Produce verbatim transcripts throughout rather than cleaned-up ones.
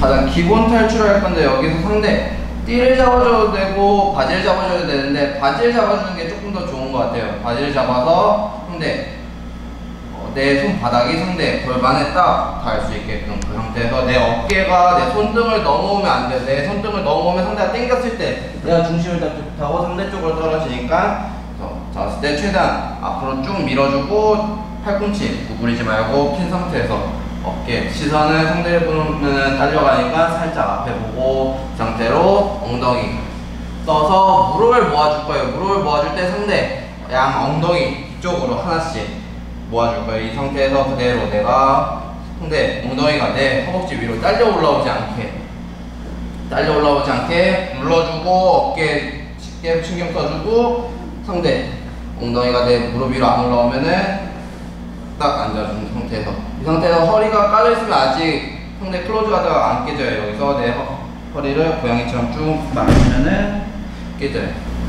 가장 기본 탈출을 할 건데, 여기서 상대 띠를 잡아줘도 되고 바지를 잡아줘도 되는데, 바지를 잡아주는 게 조금 더 좋은 것 같아요. 바지를 잡아서 상대 어, 내 손바닥이 상대 골반에 딱 닿을 수 있게끔, 그 상태에서 내 어깨가 내 손등을 넘어오면 안 돼요. 내 손등을 넘어오면 상대가 당겼을 때 내가 중심을 잡지 못하고 상대 쪽으로 떨어지니까, 잡았을 때 최대한 앞으로 쭉 밀어주고 팔꿈치 구부리지 말고 핀 상태에서 어깨, 시선을 상대를 보면 딸려가니까 살짝 앞에 보고 이 상태로 엉덩이 떠서 무릎을 모아줄 거예요. 무릎을 모아줄 때 상대 양 엉덩이 뒤쪽으로 하나씩 모아줄 거예요. 이 상태에서 그대로 내가 상대 엉덩이가 내 허벅지 위로 딸려 올라오지 않게 딸려 올라오지 않게 눌러주고, 어깨 쉽게 신경 써주고, 상대 엉덩이가 내 무릎 위로 안 올라오면은 딱 앉아준 상태에서, 이 상태에서 허리가 까져 있으면 아직 상대 클로즈 가드가 안 깨져요. 여기서 내 허, 허리를 고양이처럼 쭉 말아주면은 깨져요.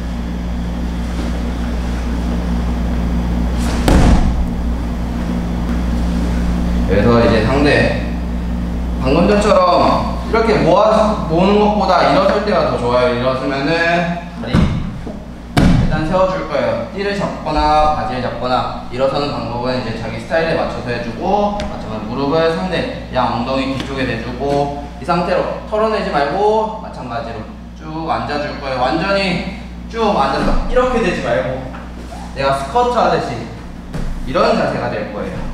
그래서 이제 상대 방금 전처럼 이렇게 모아 모으는 것보다 일어설 때가 더 좋아요. 일어서면은 다리 일단 세워줄 거예요. 띠를 잡거나 바지를 잡거나, 일어서는 방법은 이제 자기 스타일에 맞춰서 해주고, 마찬가지로 무릎을 상대 양 엉덩이 뒤쪽에 대주고, 이 상태로 털어내지 말고 마찬가지로 쭉 앉아줄 거예요. 완전히 쭉 앉아서 이렇게 되지 말고 내가 스쿼트 하듯이 이런 자세가 될 거예요.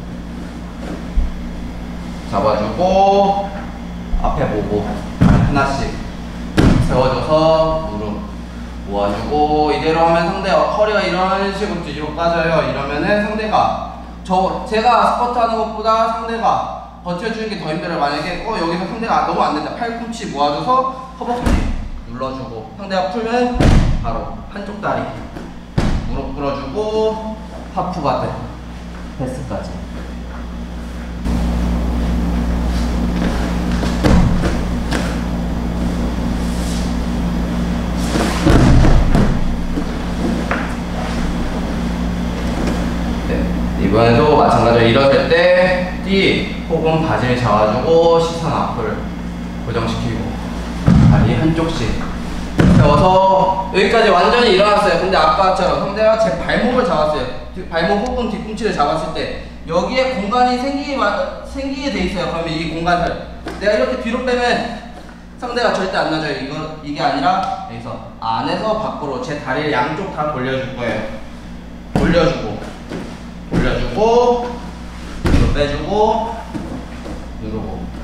잡아주고 앞에 보고 하나씩 세워줘서 무릎 모아주고, 이대로 하면 상대 허리가 이런 식으로 뒤로 빠져요. 이러면은 상대가 저 제가 스쿼트 하는 것보다 상대가 버텨주는 게 더 힘들어요. 만약에 어 여기서 상대가 너무 안 된다, 팔꿈치 모아줘서 허벅지 눌러주고, 상대가 풀면 바로 한쪽 다리 무릎 끌어주고 하프 가드 패스까지. 이번에도 마찬가지로 일어설 때 띠 혹은 바지를 잡아주고 시선 앞을 고정시키고 다리 한쪽씩 세워서 여기까지 완전히 일어났어요. 근데 아까처럼 상대가 제 발목을 잡았어요. 발목 혹은 뒤꿈치를 잡았을 때 여기에 공간이 생기게, 생기게 돼 있어요. 그러면 이 공간을 내가 이렇게 뒤로 빼면 상대가 절대 안 나져요. 이거, 이게 아니라 여기서 안에서 밖으로 제 다리를 양쪽 다 돌려줄 거예요. 돌려주고 올려주고, 뒤로 빼주고, 누르고.